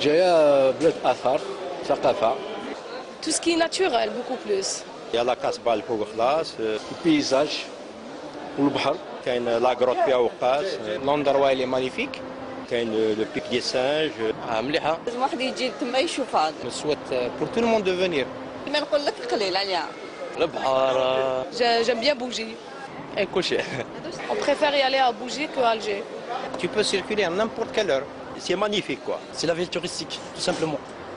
Béjaïa, bled athar, ثقافة. Tout ce qui est naturel, beaucoup plus. Il y a la Casbah, le Poglas, Le paysage, والبحر. il y a la grotte Piaoukas, l'endroit il est magnifique. il y a le pic des singes. مليحة. الواحد يجي تما يشوف هذا. Je souhaite pour tout le monde de venir. ما نقول لك قليل عليها. البحر. J'aime bien Bougie. Et كل شيء. On préfère y aller à Bougie qu'à Alger. Tu peux circuler à n'importe quelle heure. C'est magnifique, quoi. C'est la ville touristique, tout simplement.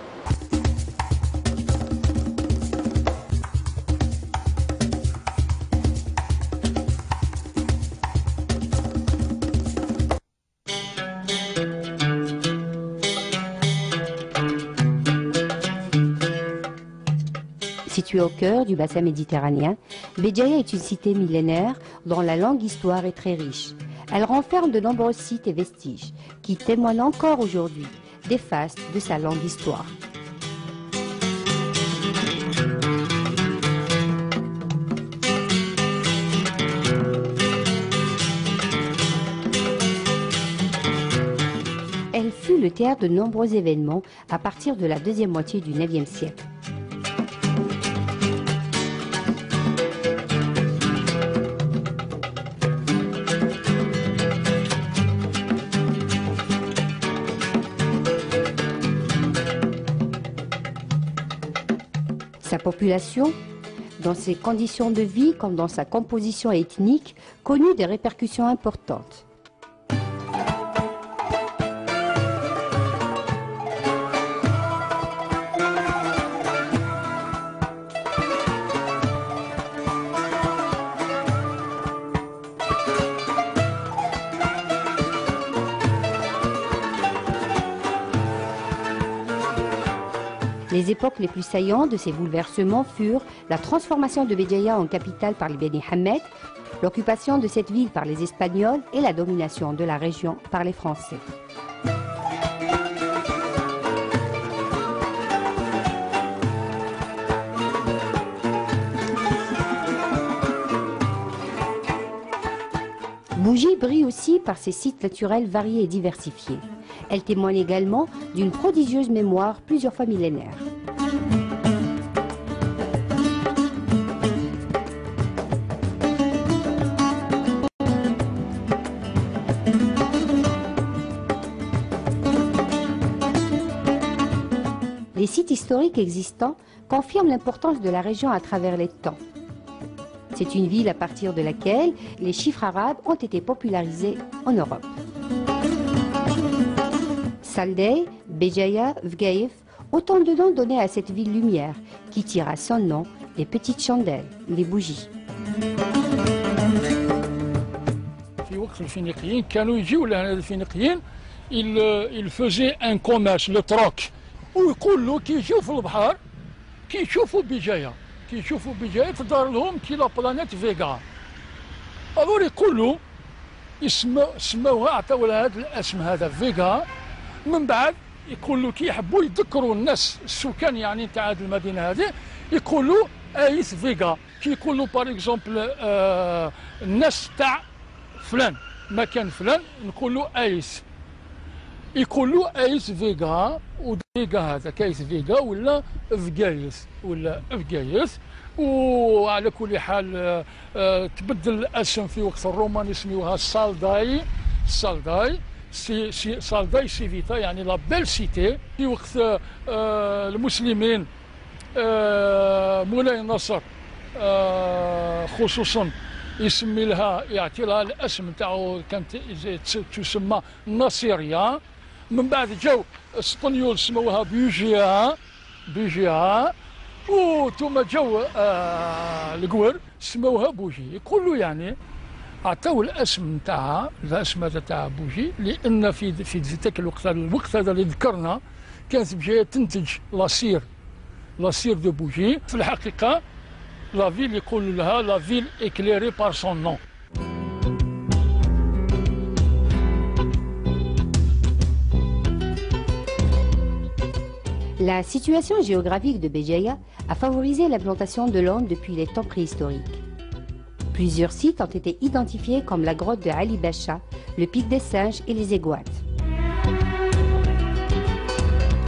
Située au cœur du bassin méditerranéen, Béjaïa est une cité millénaire dont la longue histoire est très riche. Elle renferme de nombreux sites et vestiges qui témoignent encore aujourd'hui des faces de sa longue histoire. Elle fut le théâtre de nombreux événements à partir de la deuxième moitié du IXe siècle. Sa population, dans ses conditions de vie comme dans sa composition ethnique, connut des répercussions importantes. Les époques les plus saillantes de ces bouleversements furent la transformation de Béjaïa en capitale par les Beni Hamed, l'occupation de cette ville par les Espagnols et la domination de la région par les Français. Bougie brille aussi par ses sites naturels variés et diversifiés. Elle témoigne également d'une prodigieuse mémoire plusieurs fois millénaire. Les sites historiques existants confirment l'importance de la région à travers les temps. C'est une ville à partir de laquelle les chiffres arabes ont été popularisés en Europe. Saldei, Béjaïa, Vgaïf, autant de noms donnés à cette ville lumière qui tire à son nom les petites chandelles, les bougies. في وقت الفينيقيين كانوا يجيوا لهنا الفينيقيين ils faisaient un commerce le troc ويقولوا كي يجيو في البحر كي يشوفوا بجاية تدار لهم كي لا بلانيت فيغا الور يقولوا سموها عطاو لها هذا الاسم هذا فيغا من بعد يقولوا كي يحبوا يذكروا الناس السكان يعني تاع هذه المدينه هذه يقولوا ايس فيغا كي يقولوا باغ اكزومبل الناس تاع فلان مكان فلان نقولوا ايس يقولوا ايس فيغا وفيغا هذا كايس فيغا ولا فقايس وعلى كل حال تبدل الاسم في وقت الرومان يسميوها سالداي سالداي سيفيتا يعني لا بيل سيتي في وقت المسلمين مولاي النصر خصوصا يسمي لها يعطي لها الاسم تاعو كانت تسمى ناصيريا من بعد جاو اسبانيول سموها بيجيا وثم جاو القور سموها بوجي يقولوا يعني عطاو الاسم تاعها الاسم هذا تاع بوجي لان في ذاك الوقت هذا اللي ذكرنا كانت بجايه تنتج لاسير دو بوجي في الحقيقه لا فيل يقولوا لها لا فيل éclairée par son nom. La situation géographique de Béjaïa a favorisé l'implantation de l'homme depuis les temps préhistoriques. Plusieurs sites ont été identifiés comme la grotte de Ali Bacha, le pic des singes et les Aiguates.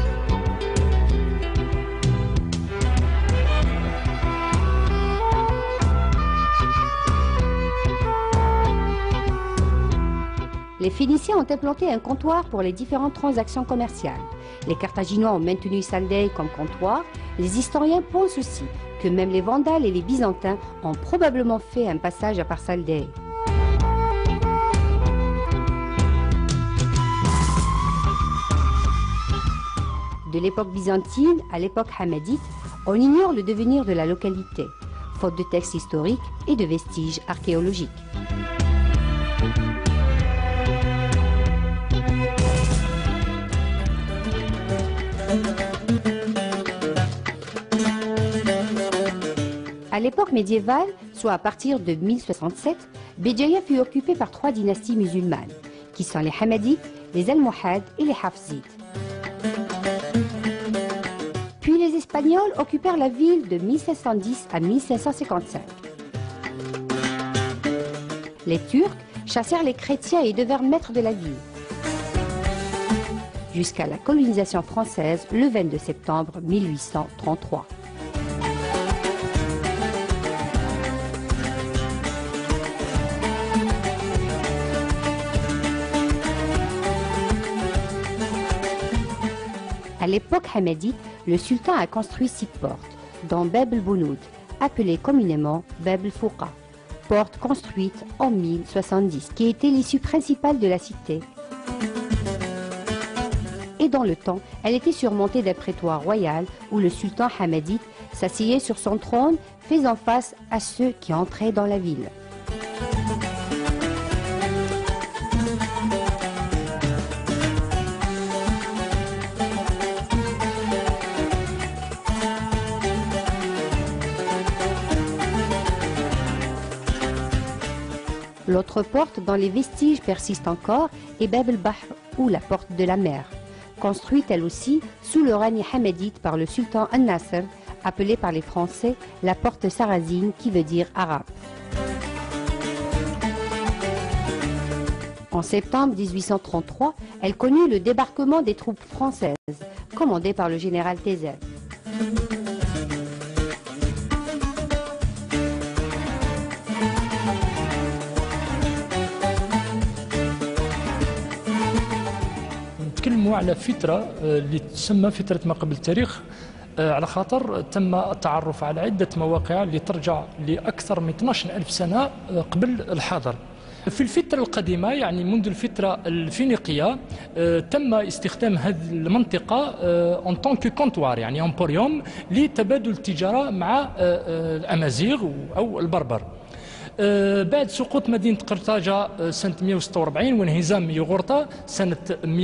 Les Phéniciens ont implanté un comptoir pour les différentes transactions commerciales. Les Carthaginois ont maintenu Saldae comme comptoir. Les historiens pensent aussi que même les Vandales et les Byzantins ont probablement fait un passage par Saldae. De l'époque byzantine à l'époque hammadite, on ignore le devenir de la localité, faute de textes historiques et de vestiges archéologiques. À l'époque médiévale, soit à partir de 1067, Béjaïa fut occupée par 3 dynasties musulmanes, qui sont les Hammadites, les Almohades et les Hafsides. Puis les Espagnols occupèrent la ville de 1510 à 1555. Les Turcs chassèrent les chrétiens et devinrent maîtres de la ville. Jusqu'à la colonisation française le 22 septembre 1833. À l'époque hammadite, le sultan a construit 6 portes, dont Bab el-Bounoud, appelée communément Bab el-Fouqa, porte construite en 1070, qui était l'issue principale de la cité. Et dans le temps, elle était surmontée d'un prétoire royal où le sultan hammadite s'asseyait sur son trône, faisant face à ceux qui entraient dans la ville. L'autre porte dont les vestiges persistent encore est Bab el-Bahr, ou la porte de la mer, construite elle aussi sous le règne hammadite par le sultan Al-Nasr, appelée par les Français la porte sarrasine qui veut dire arabe. En septembre 1833, elle connut le débarquement des troupes françaises, commandées par le général Tézel. نتكلموا على فترة اللي تسمى فترة ما قبل التاريخ، على خاطر تم التعرف على عدة مواقع اللي ترجع لأكثر من 12,000 سنة قبل الحاضر. في الفترة القديمة يعني منذ الفترة الفينيقية تم استخدام هذه المنطقة en tant que comptoir يعني امبوريوم لتبادل التجارة مع الأمازيغ أو البربر. بعد سقوط مدينة قرطاجة سنة 146 وانهزام يوغورتا سنة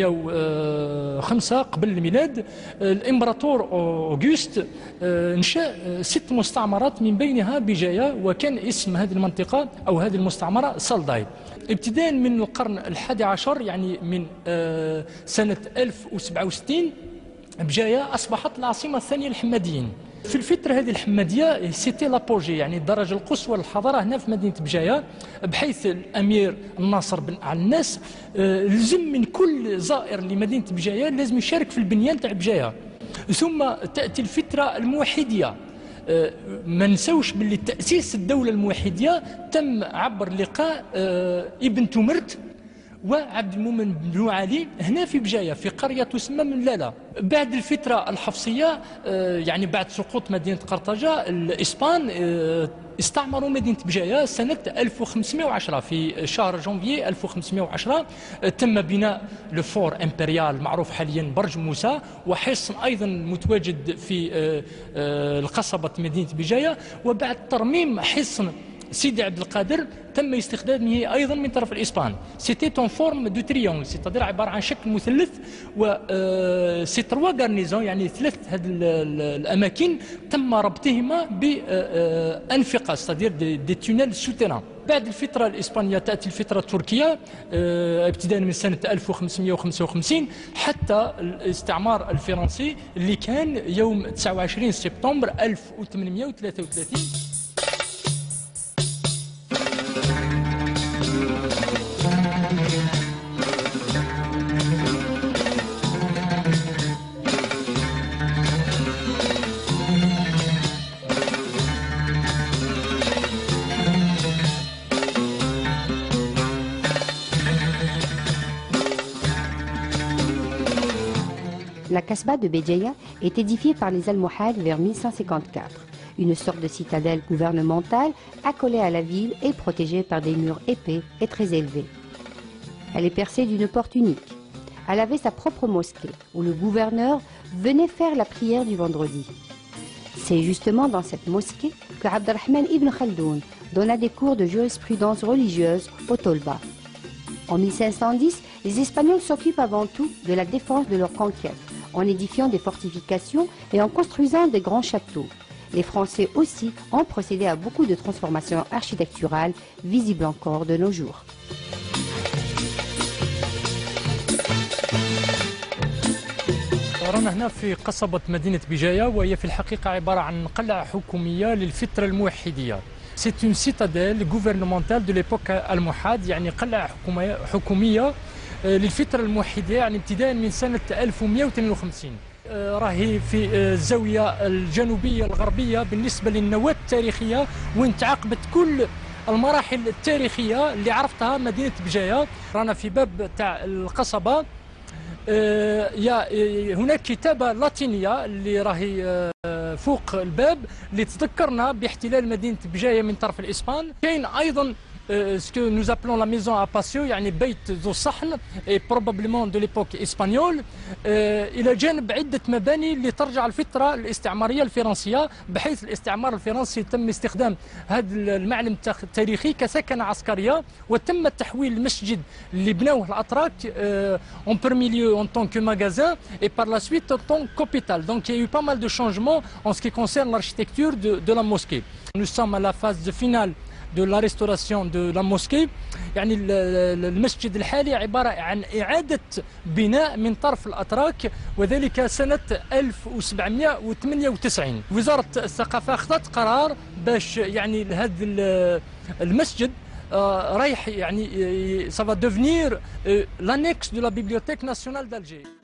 105 قبل الميلاد، الإمبراطور أوغست انشأ 6 مستعمرات من بينها بجاية، وكان اسم هذه المنطقة أو هذه المستعمرة سالداي. ابتداء من القرن ال11 يعني من سنة 1067 بجاية أصبحت العاصمة الثانية للحماديين. في الفترة هذه الحمادية سيتي لابوجي يعني الدرجة القصوى للحضارة هنا في مدينة بجاية، بحيث الأمير الناصر بن الناس لزم من كل زائر لمدينة بجاية لازم يشارك في البنيان تاع بجاية. ثم تأتي الفترة الموحدية، ما نسوش باللي تأسيس الدولة الموحدية تم عبر لقاء ابن تمرت وعبد المؤمن بن علي هنا في بجاية في قرية تسمى من لالا. بعد الفترة الحفصية يعني بعد سقوط مدينة قرطاجة الإسبان استعمروا مدينة بجاية سنة 1510. في شهر جونفي 1510 تم بناء لفور امبريال معروف حاليا برج موسى، وحصن أيضا متواجد في القصبة مدينة بجاية. وبعد ترميم حصن سيدي عبد القادر تم استخدامه ايضا من طرف الاسبان. سيتي اون فورم دو تريونغ، سيتادير عباره عن شكل مثلث، و سي 3 غارنيزون يعني 3 هذه الاماكن تم ربطهما بانفقه سيتادير دي تونيل سوتيران. بعد الفتره الاسبانيه تاتي الفتره التركيه ابتداء من سنه 1555 حتى الاستعمار الفرنسي اللي كان يوم 29 سبتمبر 1833. La Kasbah de Béjaïa est édifiée par les Almohades vers 1154. Une sorte de citadelle gouvernementale accolée à la ville et protégée par des murs épais et très élevés. Elle est percée d'une porte unique. Elle avait sa propre mosquée où le gouverneur venait faire la prière du vendredi. C'est justement dans cette mosquée que Abdelrahman ibn Khaldoun donna des cours de jurisprudence religieuse au Tolba. En 1510, les Espagnols s'occupent avant tout de la défense de leur conquête, en édifiant des fortifications et en construisant des grands châteaux. Les Français aussi ont procédé à beaucoup de transformations architecturales visibles encore de nos jours. رانا هنا في قصبة مدينة بجاية وهي في الحقيقة عبارة عن قلعة حكومية للفترة الموحدية. C'est une citadelle gouvernementale de l'époque almohade يعني قلعة حكومية للفترة الموحدية يعني ابتداء من سنة 1152. راهي في الزاوية الجنوبية الغربية بالنسبة للنواة التاريخية وين تعاقبت كل المراحل التاريخية اللي عرفتها مدينة بجاية. رانا في باب تاع القصبة هناك كتابة لاتينية اللي راهي فوق الباب اللي تذكرنا باحتلال مدينة بجاية من طرف الإسبان. كاين أيضا ce que nous appelons la maison à patio يعني بيت ذو الصحن et probablement de l'époque espagnole إلى جانب عدة مباني اللي ترجع الفترة الاستعمارية الفرنسية بحيث الاستعمار الفرنسي تم استخدام هذا المعلم التاريخي كسكن عسكرية وتم تحويل المسجد اللي بناوه الأتراك en premier lieu en tant que magasin et par la suite en tant qu'hôpital. Donc il y a eu pas mal de changements en ce qui concerne l'architecture de la mosquée. Nous sommes à la phase finale de la restauration de la mosquée. يعني المسجد الحالي عبارة عن إعادة بناء من طرف الأتراك وذلك سنة 1798. وزارة الثقافة أخذت قرار باش يعني هذا المسجد رايح يعني ça va devenir l'annexe de la Bibliothèque nationale d'Alger.